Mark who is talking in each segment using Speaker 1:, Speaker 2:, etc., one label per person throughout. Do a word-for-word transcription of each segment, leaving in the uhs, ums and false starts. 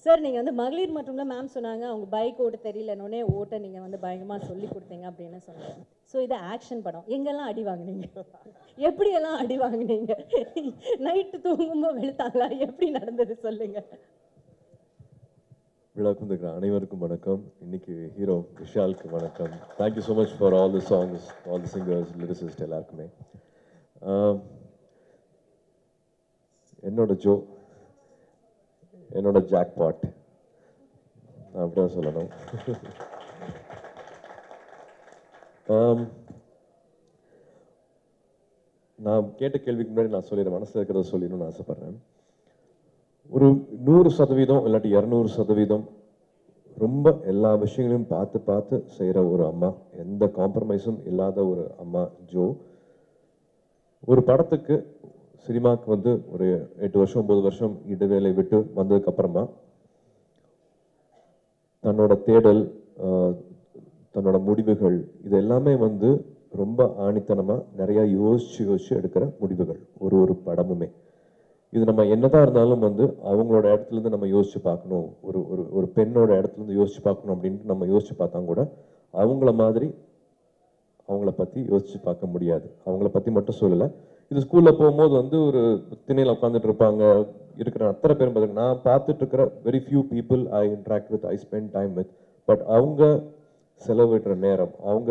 Speaker 1: Sir நீங்கள் வந்து மகளிர் மற்றும்ல மேம் சொன்னாங்க அவங்க பைக் ஓட்ட தெரியலன்னொடனே ஓட்ட நீங்கள் வந்து பயங்கரமாக சொல்லி கொடுத்தீங்க அப்படின்னு சொன்னாங்க. ஸோ இது ஆக்ஷன் படம், எங்கெல்லாம் அடி வாங்கினீங்க, எப்படியெல்லாம் அடி வாங்கினீங்க, நைட்டு தூங்கும்போது வெளுத்தாங்களா, எப்படி நடந்தது சொல்லுங்கள்.
Speaker 2: விழாக்கு வந்துக்கிற அனைவருக்கும் வணக்கம். இன்னைக்கு ஹீரோ விஷாலுக்கு வணக்கம். Thank you so much for all the songs, all the singers, lyricist எல்லாருக்குமே. என்னோட ஜோ, என்னோட ஜாக்பாட், நான் அப்படிதான் சொல்லணும். நான் கேட்ட கேள்விக்கு முன்னாடி நான் சொல்லிடுறேன், மனசில் இருக்கிறத சொல்லிடணும்னு ஆசைப்பட்றேன். ஒரு நூறு சதவீதம் இல்லாட்டி இரநூறு சதவீதம் ரொம்ப எல்லா விஷயங்களையும் பார்த்து பார்த்து செய்கிற ஒரு அம்மா, எந்த காம்ப்ரமைஸும் இல்லாத ஒரு அம்மா ஜோ. ஒரு படத்துக்கு சினிமாவுக்கு வந்து ஒரு எட்டு வருஷம் ஒன்பது வருஷம் இடைவேளை விட்டு வந்ததுக்கப்புறமா தன்னோட தேடல், தன்னோட முடிவுகள், இது எல்லாமே வந்து ரொம்ப ஆணித்தனமாக நிறையா யோசிச்சு யோசிச்சு எடுக்கிற முடிவுகள் ஒரு ஒரு படமுமே. இது நம்ம என்னதான் இருந்தாலும் வந்து அவங்களோட இடத்துலேருந்து நம்ம யோசிச்சு பார்க்கணும், ஒரு ஒரு ஒரு பெண்ணோட இடத்துலேருந்து யோசிச்சு பார்க்கணும் அப்படின்ட்டு நம்ம யோசிச்சு பார்த்தா கூட அவங்கள மாதிரி அவங்கள பற்றி யோசிச்சு பார்க்க முடியாது. அவங்கள பற்றி மட்டும் சொல்லலை, இது ஸ்கூலில் போகும்போது வந்து ஒரு திணையில் உட்காந்துட்டு இருப்பாங்க இருக்கிற அத்தனை பேரும் பார்த்து நான் பார்த்துட்டு இருக்கிற very few people I interact with, I spend time with. But அவங்க செலவிடுற நேரம், அவங்க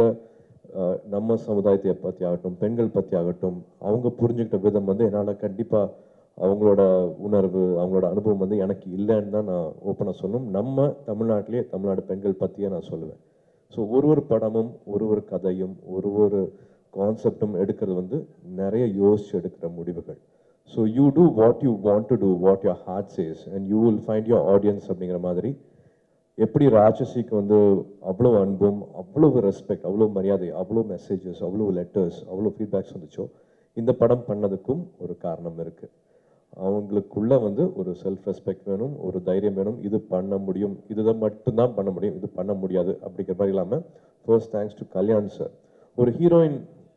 Speaker 2: நம்ம சமுதாயத்தை பற்றி ஆகட்டும், பெண்கள் பற்றி ஆகட்டும், அவங்க புரிஞ்சுக்கிட்ட விதம் வந்து என்னால் கண்டிப்பாக அவங்களோட உணர்வு, அவங்களோட அனுபவம் வந்து எனக்கு இல்லைன்னு தான் நான் ஓப்பனாக சொல்லணும். நம்ம தமிழ்நாட்டிலே தமிழ்நாடு பெண்கள் பற்றியே நான் சொல்லுவேன். ஸோ ஒரு ஒரு படமும் ஒரு ஒரு கதையும் ஒரு ஒரு கான்செப்டும் எடுக்கிறது வந்து நிறைய யோசிச்சு எடுக்கிற முடிவுகள். So you do what you want to do, what your heart says and you will find your audience அப்படிங்கிற மாதிரி. எப்படி ராட்சசிக்கு வந்து அவ்வளோ அன்பும் அவ்வளோ ரெஸ்பெக்ட், அவ்வளோ மரியாதை, அவ்வளோ மெசேஜஸ், அவ்வளோ லெட்டர்ஸ், அவ்வளோ ஃபீட்பேக்ஸ் வந்துச்சோ, இந்த படம் பண்ணதுக்கும் ஒரு காரணம் இருக்குது. அவங்களுக்குள்ள வந்து ஒரு செல்ஃப் ரெஸ்பெக்ட் வேணும், ஒரு தைரியம் வேணும். இது பண்ண முடியும், இதுதான் மட்டும்தான் பண்ண முடியும், இது பண்ண முடியாது அப்படிங்கிற மாதிரி இல்லாமல் first thanks to Kalyan sir. ஒரு ஹீரோயின்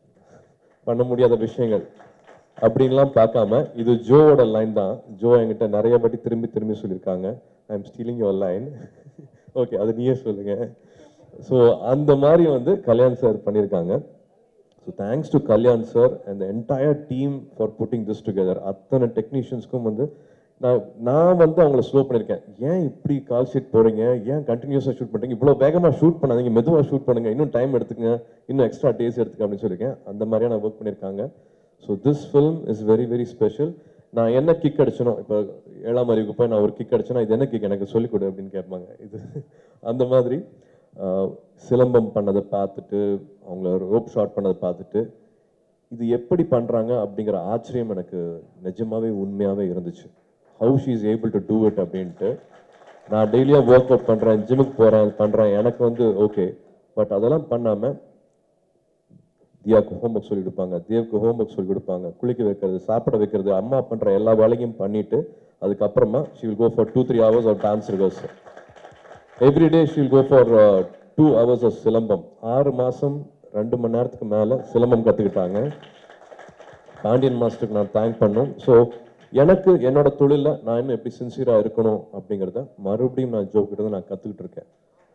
Speaker 2: பண்ண முடியாத விஷயங்கள் அப்படின்லாம் பார்க்காம இது ஜோவோட லைன் தான். ஜோ என்கிட்ட நிறைய வாட்டி திரும்பி திரும்பி சொல்லியிருக்காங்க, I am stealing your line. Okay, அது நீயே சொல்லுங்க. ஸோ அந்த மாதிரி வந்து கல்யாண் சார் பண்ணியிருக்காங்க. So thanks to Kalyan sir and the entire team for putting this together. அத்தனை டெக்னீஷியன்ஸ்க்கும் வந்து நான் நான் வந்து அவங்கள ஸ்லோ பண்ணியிருக்கேன். ஏன் இப்படி கால் ஷீட் போடுறீங்க, ஏன் கண்டினியூஸாக ஷூட் பண்ணுறீங்க, இவ்வளோ வேகமாக ஷூட் பண்ணாதீங்க, மெதுவாக ஷூட் பண்ணுங்கள், இன்னும் டைம் எடுத்துக்கங்க, இன்னும் எக்ஸ்ட்ரா டேஸ் எடுத்துக்க அப்படின்னு சொல்லியிருக்கேன். அந்த மாதிரியான ஒர்க் பண்ணியிருக்காங்க. So this film is very very special. நான் என்ன கிக் அடிச்சனோ, இப்போ ஏழாம் அறிவுக்கு போய் நான் ஒரு கிக் அடிச்சேன்னா இது என்ன கிக் எனக்கு சொல்லிக் கொடு அப்படின்னு கேட்பாங்க. இது அந்த மாதிரி சிலம்பம் பண்ணதை பார்த்துட்டு, அவங்கள ரோப் ஷாட் பண்ணதை பார்த்துட்டு இது எப்படி பண்ணுறாங்க அப்படிங்கிற ஆச்சரியம் எனக்கு நிஜமாவே உண்மையாகவே இருந்துச்சு. How she is able to do it அப்படின்ட்டு. நான் டெய்லியாக ஒர்க் அவுட் பண்ணுறேன், ஜிம்முக்கு போகிறேன், பண்ணுறேன், எனக்கு வந்து ஓகே. பட் அதெல்லாம் பண்ணாமல் தியாவுக்கு ஹோம்ஒர்க் சொல்லி கொடுப்பாங்க, தேவுக்கு ஹோம்ஒர்க் சொல்லி கொடுப்பாங்க, குளிக்க வைக்கிறது, சாப்பிட வைக்கிறது, அம்மா பண்ணுற எல்லா வேலையும் பண்ணிவிட்டு அதுக்கப்புறமா she will go for two three hours of dance rehearsal. Every day she will go for two hours of silambam. ஆறு மாதம் ரெண்டு மணி நேரத்துக்கு மேலே சிலம்பம் கற்றுக்கிட்டாங்க. பாண்டியன் மாஸ்டருக்கு நான் தேங்க் பண்ணோம். ஸோ எனக்கு என்னோட தொழிலில் நான் இன்னும் எப்படி சின்சியராக இருக்கணும் அப்படிங்கிறத மறுபடியும் நான் ஜோக்கிட்ட நான் கற்றுக்கிட்டு இருக்கேன்.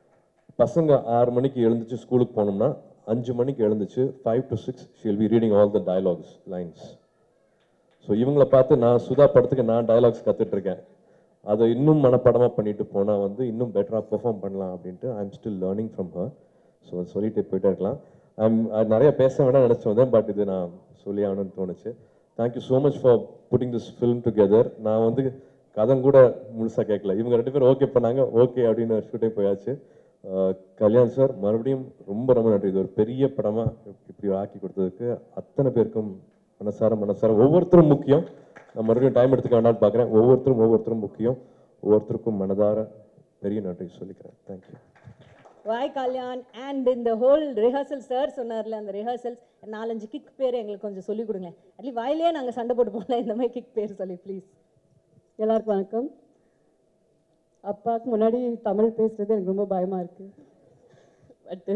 Speaker 2: பசங்க ஆறு மணிக்கு எழுந்துச்சு ஸ்கூலுக்கு போனோம்னா அஞ்சு மணிக்கு எழுந்துச்சு five to six she'll be reading all the dialogues lines. So இவங்களை பார்த்து நான் சுதா படத்துக்கு நான் டயலாக்ஸ் கற்றுட்டு இருக்கேன். அதை இன்னும் மனப்படமாக பண்ணிட்டு போனால் வந்து இன்னும் பெட்டராக பெர்ஃபார்ம் பண்ணலாம் அப்படின்ட்டு I am still learning from her. So சொல்லிட்டு போயிட்டே இருக்கலாம். ஐம் நிறைய பேச வேணாம் நினச்சி வந்தேன், பட் இது நான் சொல்லி ஆகணும்னு தோணுச்சு. Thank you so much for putting this film together. நான் வந்து கதை கூட முழுசாக கேட்கல, இவங்க ரெண்டு பேரும் ஓகே பண்ணாங்க, ஓகே அப்படின்னு ஷூட்டிங் போயாச்சு. கல்யாண் சார் மறுபடியும் ரொம்ப ரொம்ப நன்றி. இது ஒரு பெரிய படமாக இப்படி ஆக்கி கொடுத்ததுக்கு அத்தனை பேருக்கும் மனசார மனசார ஒவ்வொருத்தரும் முக்கியம். நான் மறுபடியும் டைம் எடுத்துக்க வேண்டாம்னு பார்க்குறேன். ஒவ்வொருத்தரும் ஒவ்வொருத்தரும் முக்கியம். ஒவ்வொருத்தருக்கும் மனதார பெரிய நன்றி சொல்லிக்கிறேன். தேங்க்யூ.
Speaker 1: வாய் கல்யாண் அண்ட் இந்த ஹோல் ரிஹர்சல் சார் சொன்னார்ல, அந்த ரிஹர்சல்ஸ் நாலஞ்சு கிக் பேர் எங்களுக்கு கொஞ்சம் சொல்லிக் கொடுங்க. அட்லீஸ்ட் வாயிலே நாங்கள் சண்டை போட்டு போகல, இந்த மாதிரி கிக் பேர் சொல்லி ப்ளீஸ்.
Speaker 3: எல்லாருக்கும் வணக்கம். அப்பாவுக்கு முன்னாடி தமிழ் பேசுகிறது எனக்கு ரொம்ப பயமாக இருக்குது. பட்டு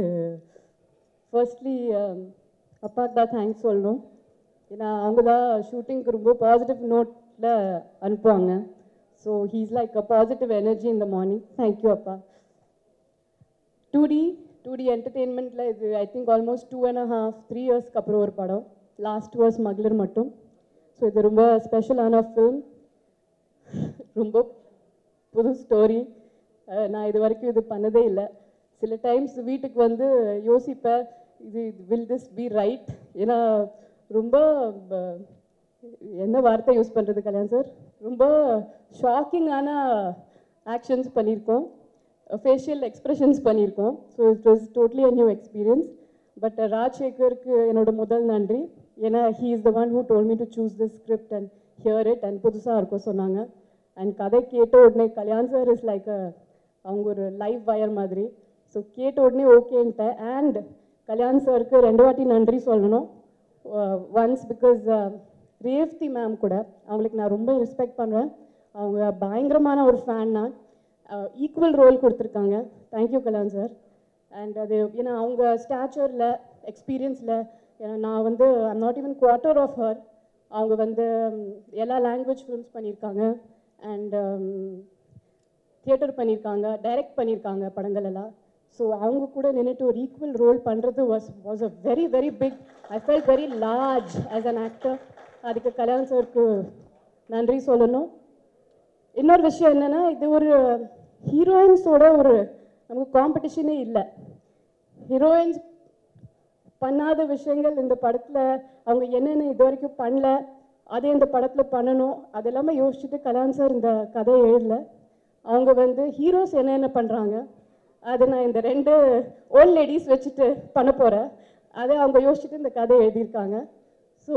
Speaker 3: ஃபர்ஸ்ட்லி அப்பாவுக்கு தான் தேங்க்ஸ் சொல்லணும். ஏன்னா அவங்க தான் ஷூட்டிங்க்கு ரொம்ப பாசிட்டிவ் நோட்டில் அனுப்புவாங்க. So he's like a positive energy in the morning. Thank you அப்பா. டூ டி டூ டி என்டர்டெயின்மெண்ட்டில் இது I think almost two and half three இயர்ஸ்க்கு அப்புறம் ஒரு படம். லாஸ்ட் வாஸ் மகளிர் மட்டும். ஸோ இது ரொம்ப ஸ்பெஷலான ஃபில்ம். ரொம்ப புது ஸ்டோரி. நான் இது வரைக்கும் இது பண்ணதே இல்லை. சில டைம்ஸ் வீட்டுக்கு வந்து யோசிப்பேன், இது வில் திஸ் பி ரைட். ஏன்னா ரொம்ப என்ன வார்த்தை யூஸ் பண்ணுறது கல்யாண் சார், ரொம்ப ஷாக்கிங்கான ஆக்ஷன்ஸ் பண்ணியிருக்கோம், ஃபேஷியல் எக்ஸ்ப்ரெஷன்ஸ் பண்ணியிருக்கோம். So it was totally a new experience. But ராஜ்சேகருக்கு என்னோட முதல் நன்றி. ஏன்னா he is the one who told me to choose this script and hear it and புதுசாக இருக்கும் சொன்னாங்க. அண்ட் கதை கேட்ட உடனே Kalyan sir is like a அவங்க ஒரு லைவ் வயர் மாதிரி. ஸோ கேட்ட உடனே ஓகேன்ட்டேன். அண்ட் கல்யாண் சாருக்கு ரெண்டு வாட்டி நன்றி சொல்லணும். ஒன்ஸ் பிகாஸ் ரேவதி மேம் கூட அவங்களுக்கு நான் ரொம்ப ரெஸ்பெக்ட் பண்ணுவேன். அவங்க பயங்கரமான ஒரு ஃபேன். நான் ஈக்குவல் ரோல் கொடுத்துருக்காங்க. Thank you Kalyan sir. அண்ட் அது ஏன்னா அவங்க ஸ்டாச்சரில் எக்ஸ்பீரியன்ஸில் ஏன்னா நான் வந்து I'm not even quarter of her. அவங்க வந்து எல்லா லாங்குவேஜ் ஃபிலிம்ஸ் பண்ணியிருக்காங்க அண்ட் தியேட்டர் பண்ணியிருக்காங்க, டைரக்ட் பண்ணியிருக்காங்க படங்கள் எல்லாம். ஸோ அவங்க கூட நின்றுட்டு ஒரு ஈக்குவல் ரோல் பண்ணுறது was was a very very big. I felt very large as an actor. அதுக்கு கல்யாண் சாருக்கு நன்றி சொல்லணும். இன்னொரு விஷயம் என்னென்னா, இது ஒரு ஹீரோயின்ஸோட ஒரு நமக்கு காம்படிஷனே இல்லை. ஹீரோயின்ஸ் பண்ணாத விஷயங்கள் இந்த படத்தில் அவங்க என்னென்ன இது வரைக்கும் பண்ணல, அதே இந்த படத்தில் பண்ணணும், அதெல்லாமே யோசிச்சுட்டு கல்யாண் சார் இந்த கதையை எழுதல. அவங்க வந்து ஹீரோஸ் என்னென்ன பண்ணுறாங்க அதை நான் இந்த ரெண்டு ஓல்ட் லேடிஸ் வச்சுட்டு பண்ண போகிறேன். அதை அவங்க யோசிச்சுட்டு இந்த கதையை எழுதியிருக்காங்க. ஸோ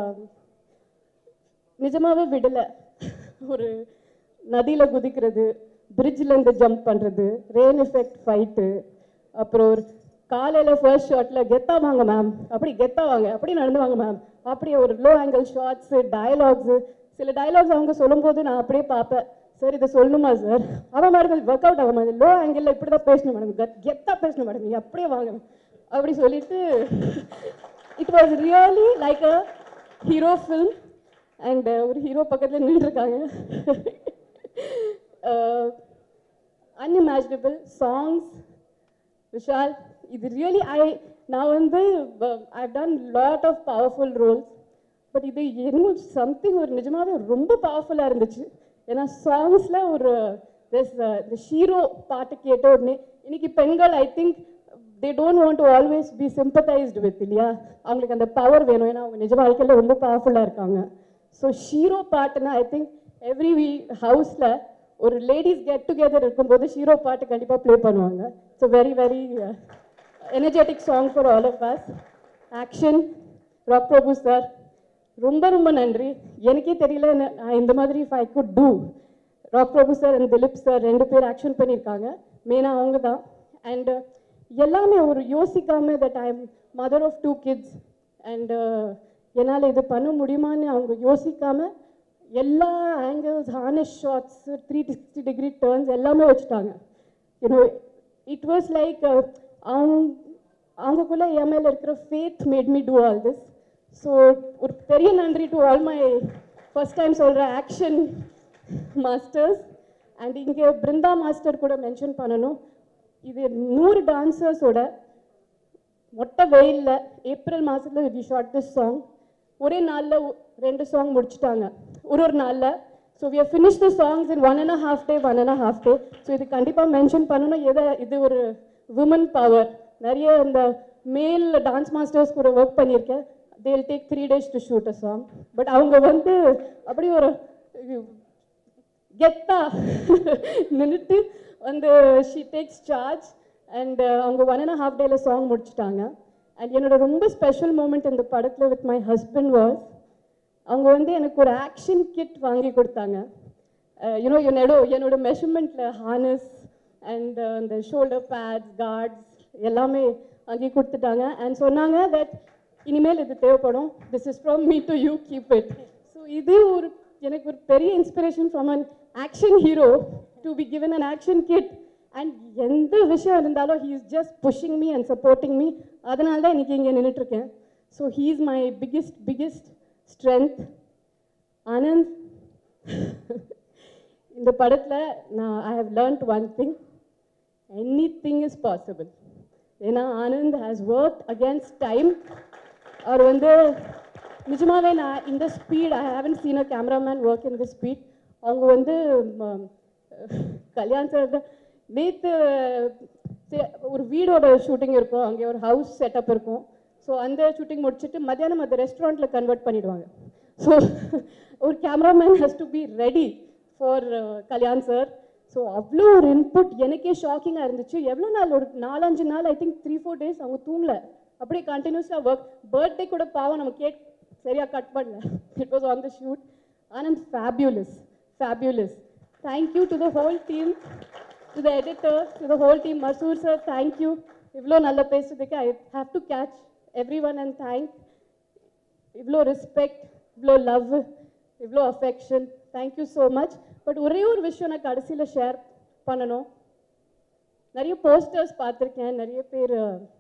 Speaker 3: நிஜமாகவே விடலை. ஒரு நதியில் குதிக்கிறது, பிரிட்ஜிலேருந்து ஜம்ப் பண்ணுறது, ரெயின் எஃபெக்ட் ஃபைட்டு, அப்புறம் ஒரு காலையில் ஃபர்ஸ்ட் ஷாட்டில் கெத்தா வாங்க மேம், அப்படி கெத்தா வாங்க, அப்படி நடந்து வாங்க மேம், அப்படியே ஒரு லோ ஆங்கிள் ஷார்ட்ஸு, டயலாக்ஸு. சில டயலாக்ஸ் அவங்க சொல்லும்போது நான் அப்படியே பார்ப்பேன், சார் இதை சொல்லணுமா சார், அவன் மேடம் ஒர்க் அவுட் ஆகும் மேடம், லோ ஆங்கிளில் இப்படி தான் பேசணும் மேடம், கெத்தாக பேசணும் மேடம், நீங்கள் அப்படியே வாங்க அப்படி சொல்லிட்டு it was really like a hero film. And ஒரு ஹீரோ பக்கத்தில் நின்றுருக்காங்க. Unimaginable songs. விஷால், இது ரியலி ஐ நான் வந்து I done lot of powerful roles. But இது என்ன சம்திங் ஒரு நிஜமாகவே ரொம்ப பவர்ஃபுல்லாக இருந்துச்சு. ஏன்னா சாங்ஸில் ஒரு இந்த ஹீரோ பாட்டு கேட்ட உடனே இன்னைக்கு பெண்கள் I think they don't want to always be sympathised with, இல்லையா? அவங்களுக்கு அந்த பவர் வேணும். ஏன்னா அவங்க நிஜ வாழ்க்கையில் ரொம்ப பவர்ஃபுல்லாக இருக்காங்க. ஸோ ஹீரோ பாட்டுன்னா ஐ திங்க் எவ்ரி வீ ஹவுஸில் ஒரு லேடிஸ் கெட் டுகெதர் இருக்கும்போது ஹீரோ பாட்டு கண்டிப்பாக ப்ளே பண்ணுவாங்க. So very very energetic song for all of us. Action Rock Prabhu sir, ரொம்ப ரொம்ப நன்றி. எனக்கே தெரியல நான் இந்த மாதிரி if I could do. Rock Prabhu sir and Dileep sir ரெண்டு பேர் ஆக்ஷன் பண்ணியிருக்காங்க. மெயினாக அவங்க தான். அண்டு எல்லாமே ஒரு யோசிக்காமல் that I am mother of two kids and என்னால் இது பண்ண முடியுமான்னு அவங்க யோசிக்காமல் எல்லா angles, harness shots, three sixty degree turns எல்லாமே வச்சுட்டாங்க. யூனோ இட் வாஸ் லைக் அவங்க அவங்களுக்குள்ளே என் மேலே இருக்கிற faith made me do all this. So ஒரு பெரிய நன்றி to all my first time சொல்கிற ஆக்ஷன் மாஸ்டர்ஸ். அண்ட் இங்கே பிருந்தா மாஸ்டர் கூட மென்ஷன் பண்ணணும். இது நூறு டான்சர்ஸோட மொட்டை வெயிலில் ஏப்ரல் மாதத்தில் வி ஷாட் திஸ் சாங். ஒரே நாளில் ரெண்டு சாங் முடிச்சுட்டாங்க, ஒரு ஒரு நாளில். So we have finish the songs in one and half day one and half day. So இது கண்டிப்பாக மென்ஷன் பண்ணணும். எதை இது ஒரு விமன் பவர். நிறைய இந்த மேல் டான்ஸ் மாஸ்டர்ஸ் கூட ஒர்க் பண்ணியிருக்கேன். They will take three days to shoot a song. But அவங்க வந்து அப்படி ஒரு கெத்தா நின்றுட்டு வந்து ஷீ டேக்ஸ் சார்ஜ் அண்ட் அவங்க ஒன் அண்ட் ஹாஃப் டேயில் சாங் முடிச்சுட்டாங்க. அண்ட் என்னோட ரொம்ப ஸ்பெஷல் மூமெண்ட் இந்த படத்தில் வித் மை ஹஸ்பண்ட் வாஸ், அவங்க வந்து எனக்கு ஒரு ஆக்ஷன் கிட் வாங்கி கொடுத்தாங்க. யூனோ என்னோட என்னோட மெஷர்மெண்ட்டில் ஹார்னஸ் அண்ட் அந்த ஷோல்டர் பேட்ஸ், கார்ட்ஸ் எல்லாமே வாங்கி கொடுத்துட்டாங்க. அண்ட் சொன்னாங்க தட் இனிமேல் இது தேவைப்படும், this is from me to you, keep it. So இது ஒரு எனக்கு ஒரு பெரிய inspiration from an action hero to be given an action kit. And எந்த விஷயம் இருந்தாலும் he is just pushing me and supporting me. அதனால தான் இன்றைக்கி இங்கே நின்றுட்டுருக்கேன். So he is my biggest biggest strength. Anand, இந்த படத்தில் நான் I have learnt one thing, anything is possible. ஏன்னா Anand has work against time. அவர் வந்து நிஜமாவே நான் இந்த speed I haven't seen a cameraman work in the speed. அவங்க வந்து கல்யாண் சார் நேற்று ஒரு வீடோட ஷூட்டிங் இருக்கும், அங்கே ஒரு ஹவுஸ் செட்டப் இருக்கும். ஸோ அந்த ஷூட்டிங் முடிச்சுட்டு மத்தியானம் அந்த ரெஸ்டாரண்ட்டில் கன்வெர்ட் பண்ணிவிடுவாங்க. ஸோ ஒரு cameraman has to be ready for Kalyan sir. So அவ்வளோ ஒரு இன்புட் எனக்கே ஷாக்கிங்காக இருந்துச்சு. எவ்வளோ நாள், ஒரு நாலஞ்சு நாள், I think three four days அவங்க தூங்கலை, அப்படியே கண்டினியூஸாக ஒர்க். பர்த்டே கூட பாவம் நம்ம கேக் சரியாக கட் பண்ணல. It was on the shoot. Anand, fabulous, fabulous. Thank you to the whole team, to the editor, to the whole team. Masoor sir, thank you. Ivlo nalla pesudhukku I have to catch everyone and thank. Ivlo respect, ivlo love, ivlo affection. Thank you so much. But ஒரே ஒரு விஷயம் நான் கடைசியில் share பண்ணணும். நிறைய posters பார்த்துருக்கேன், நிறைய பேர்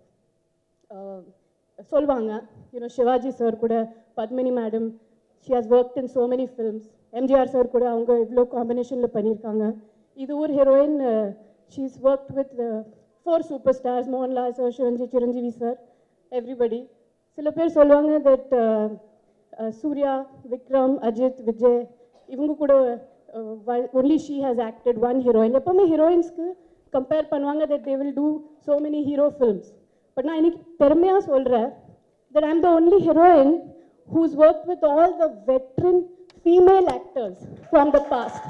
Speaker 3: சொல்லுவாங்க, யூனோ சிவாஜி சார் கூட Padmini madam, she has worked in so many films. M G R sir கூட அவங்க இவ்வளோ காம்பினேஷனில் பண்ணியிருக்காங்க. இது ஒரு heroine, she has worked with uh, four superstars, Mohanlal sir, Chiranji Chiranjeevi sir, everybody. சில பேர் சொல்லுவாங்க தட் சூர்யா, விக்ரம், அஜித், விஜய் இவங்க கூட only she has acted one heroine. எப்போவுமே ஹீரோயின்ஸ்க்கு கம்பேர் பண்ணுவாங்க that they will do so many hero films. But நான் இன்னைக்கு பெருமையாக சொல்கிறேன் that I am the only heroine who's worked with all the veteran female actors from the past.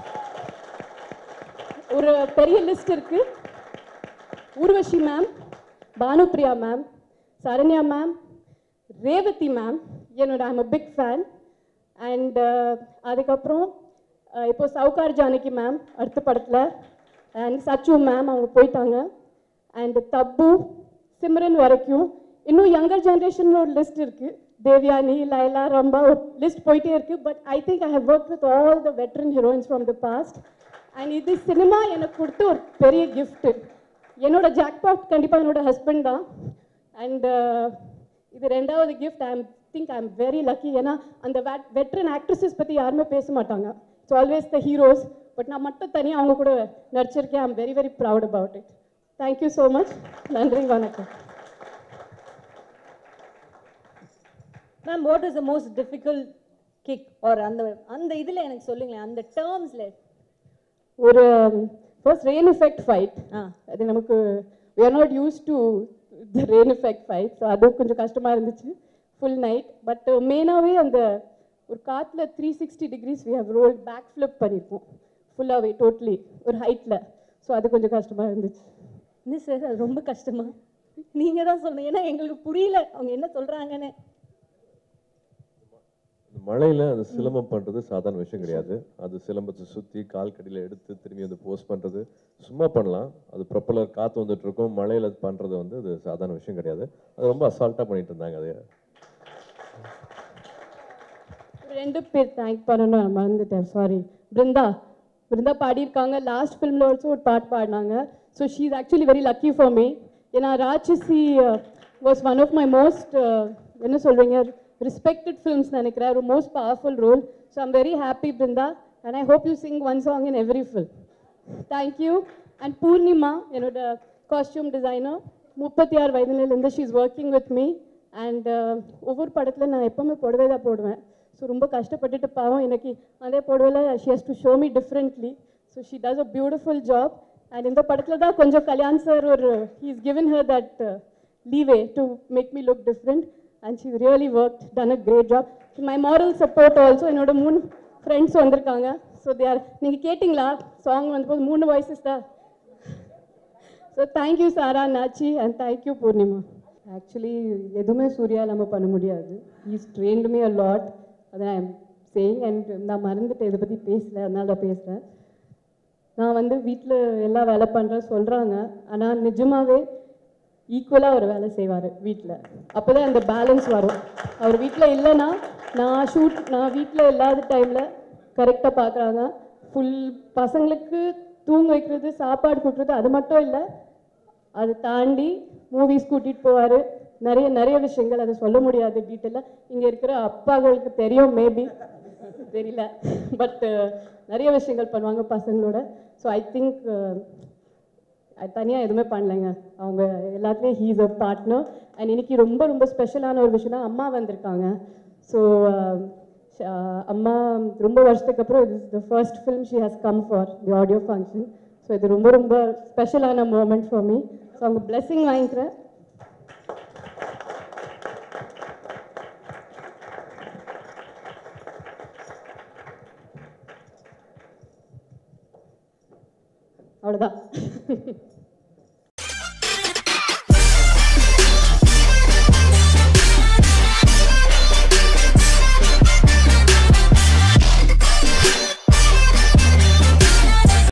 Speaker 3: ஒரு பெரிய list இருக்கு. Urvashi ma'am, Bhanupriya ma'am, Saranya ma'am, Revathi ma'am, என்னோட I'm a big fan. And அதுக்கப்புறம் இப்போ சவுகார் ஜானகி மேம் அடுத்த படத்தில், அண்ட் சச்சு மேம் அவங்க போயிட்டாங்க. அண்ட் தப்பு, சிம்ரன் வரைக்கும் இன்னும் யங்கர் ஜென்ரேஷன் ஒரு லிஸ்ட் இருக்குது. தேவ்யானி, லைலா, ரம்பா, ஒரு லிஸ்ட் போயிட்டே இருக்குது. But I think I have work with all the veteran heroines from the past. And இது சினிமா எனக்கு கொடுத்த ஒரு பெரிய கிஃப்ட்டு. என்னோட ஜாக்பாட் கண்டிப்பாக என்னோட ஹஸ்பண்ட் தான். அண்ட் இது ரெண்டாவது gift. I am think I am very lucky. ஏன்னா அந்த வெட் வெட்ரன் ஆக்ட்ரஸஸ் பற்றி யாருமே பேச மாட்டாங்க. It's always the heroes. But நான் மட்டும் தனியாக அவங்க கூட நடிச்சிருக்கேன். I am very very proud about it. Thank you so much. நன்றி, வணக்கம்.
Speaker 1: Ma'am, what is the most difficult kick or அந்த அந்த இதில் எனக்கு சொல்லுங்களேன், அந்த டேர்ம்ஸில்.
Speaker 3: ஒரு ஃபர்ஸ்ட் ரெயின் எஃபெக்ட் ஃபைட்.
Speaker 1: ஆ,
Speaker 3: அது நமக்கு we are not used to the rain effect fight. So அது கொஞ்சம் கஷ்டமாக இருந்துச்சு, ஃபுல் நைட். பட் மெயினாகவே அந்த ஒரு காற்றுல three sixty degrees we have rolled back flip பண்ணியிருக்கோம் ஃபுல்லாகவே, டோட்டலி ஒரு ஹைட்டில். ஸோ அது கொஞ்சம் கஷ்டமாக இருந்துச்சு.
Speaker 1: என்ன சார் அது ரொம்ப கஷ்டமா? நீங்கள் தான் சொல்லணும், ஏன்னா எங்களுக்கு புரியல அவங்க என்ன சொல்கிறாங்கன்னு.
Speaker 2: மழையில் அது சிலம்பம் பண்ணுறது சாதாரண விஷயம் கிடையாது. அது சிலம்பத்தை சுற்றி கால் கடியில் எடுத்து திரும்பி வந்து போஸ்ட் பண்ணுறது சும்மா பண்ணலாம். அது ப்ரொப்பலர் காற்று வந்துட்டு இருக்கும். மழையில் அது பண்ணுறது வந்து அது சாதாரண விஷயம் கிடையாது. அது ரொம்ப அசால்ட்டாக பண்ணிட்டு இருந்தாங்க. அது
Speaker 3: ரெண்டு பேர் தேங்க் பண்ணணும், நான் மறந்துட்டேன், சாரி. பிருந்தா பிருந்தா பாடியிருக்காங்க. லாஸ்ட் ஃபிலிமில் ஆல்சோ ஒரு பாட்டு பாடினாங்க. So she is actually very lucky for me. ஏன்னா Raatchasi was one of my most, என்ன சொல்கிறீங்க, respected films நினைக்கிறேன், ஒரு most powerful role. So I'm very happy Brinda, and I hope you sing one song in every film. Thank you. And Poornima, என்னோட costume designer, முப்பத்தி ஆறு வயதுலேருந்து she is working with me. And ஒவ்வொரு படத்தில் நான் எப்போவுமே புடவை தான் போடுவேன். ஸோ ரொம்ப கஷ்டப்பட்டுட்டு பாவம் எனக்கு அதே புடவையில் she has to show me differently. So she does a beautiful job. And இந்த படத்தில் தான் கொஞ்சம் கல்யாண் சார் ஒரு he is given her that leeway to make me look different. And she really worked, done a great job. My moral support also, என்னோட மூணு friends வந்திருக்காங்க. So they are, நீங்கள் கேட்டிங்களா சாங் வந்தபோது மூணு வாய்ஸஸ் தான். So thank you Sarah, Nachi, and thank you Purnima. Actually எதுவுமே சூர்யா நம்ம பண்ண முடியாது. Is trained me a lot. அதை ஐ எம் சேயிங். அண்ட் நான் மறந்துட்டு இதை பற்றி பேசல, அதனால தான் பேசுகிறேன். நான் வந்து வீட்டில் எல்லா வேலை பண்ணுறேன் சொல்கிறாங்க, ஆனால் நிஜமாகவே ஈக்குவலாக அவர் வேலை செய்வார் வீட்டில். அப்போ தான் அந்த பேலன்ஸ் வரும். அவர் வீட்டில் இல்லைன்னா நான் ஷூட், நான் வீட்டில் இல்லாத டைமில் கரெக்டாக பார்க்குறாங்க. ஃபுல் பசங்களுக்கு தூங்க வைக்கிறது, சாப்பாடு கொடுக்குறது, அது மட்டும் இல்லை, அதை தாண்டி மூவிஸ் கூட்டிகிட்டு போவார். நிறைய நிறைய விஷயங்கள் அதை சொல்ல முடியாது டீட்டெயிலாக. இங்கே இருக்கிற அப்பாங்களுக்கு தெரியும் மேபி. தெரியல பட் நிறைய விஷயங்கள் பண்ணுவாங்க பசங்களோட. ஸோ ஐ திங்க் தனியாக எதுவுமே பண்ணலைங்க, அவங்க எல்லாத்துலேயும் ஹீஸ் அ பார்ட்னர். அண்ட் இன்னைக்கு ரொம்ப ரொம்ப ஸ்பெஷலான ஒரு விஷயம்னா அம்மா வந்திருக்காங்க. ஸோ அம்மா ரொம்ப வருஷத்துக்கு அப்புறம் இது the first film she has come for the audio function. So இது ரொம்ப ரொம்ப ஸ்பெஷலான மூமெண்ட் ஃபார் மீ. ஸோ அவங்க பிளெஸிங் வாங்கிக்கிறேன். அவ்வளோதான்.